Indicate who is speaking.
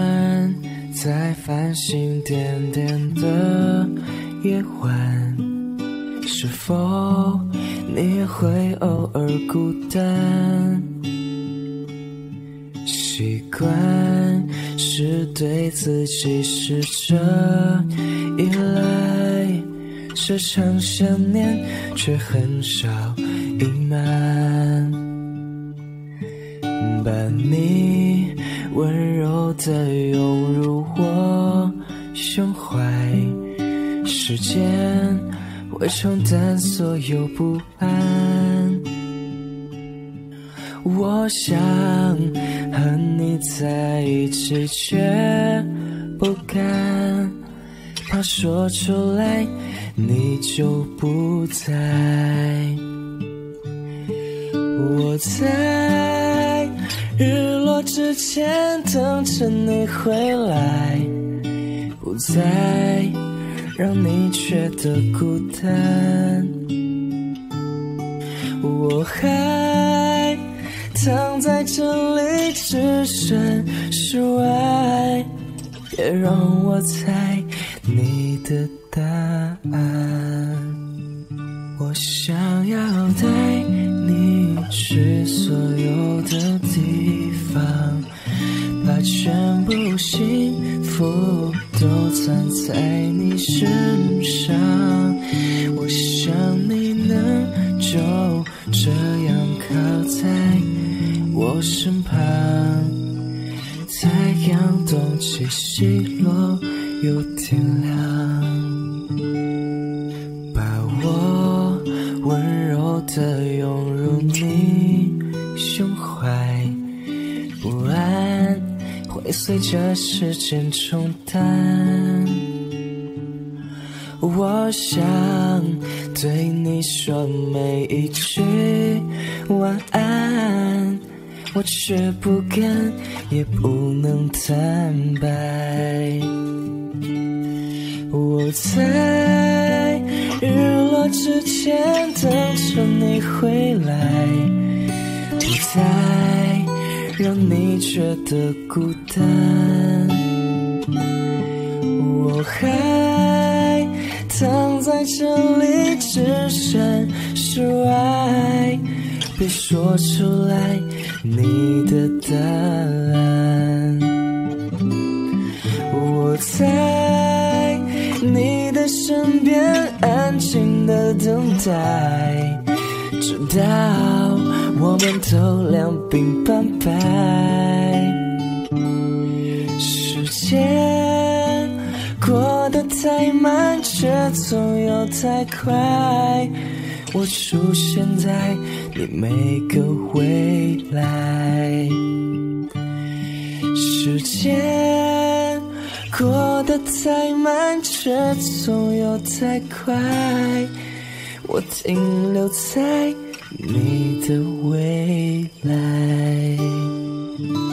Speaker 1: 在繁星点点的夜晚，是否你也会偶尔孤单？习惯是对自己试着依赖，时常想念却很少隐瞒，把你温柔地涌入我胸怀，时间会冲淡所有不安。我想和你在一起，却不敢，怕说出来你就不在。我在日落之前等着你回来，不再让你觉得孤单。我还躺在这里，只剩室外，别让我猜你的答案。我想要带你去所有的地方，把全部幸福都藏在你身上。我想你能就这样靠在我身旁，太阳东起西落又天亮，把我温柔地涌入你胸怀，不安会随着时间冲淡。我想对你说每一句晚安，我却不敢也不能坦白。我在日落之前等着你回来，不再让你觉得孤单。我还躺在这里，只剩室外，别说出来你的答案。我在你的身边安静地等待，直到我们都两鬓斑白。时间过得太慢，却总又太快，我出现在你每个未来。时间过得太慢，却总又太快，我停留在你的未来。